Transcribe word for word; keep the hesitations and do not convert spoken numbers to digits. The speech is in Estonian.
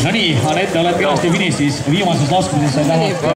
Nonii, Anett, oled kenasti finišis, viimases laskmises sai taha.